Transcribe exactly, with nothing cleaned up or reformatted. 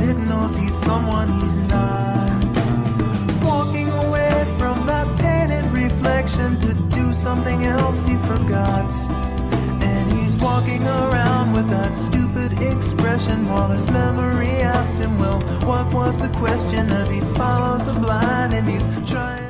Sid knows he's someone he's not. Walking away from that painted reflection to do something else he forgot. And he's walking around with that stupid expression while his memory asked him, well, what was the question, as he follows the blind and he's trying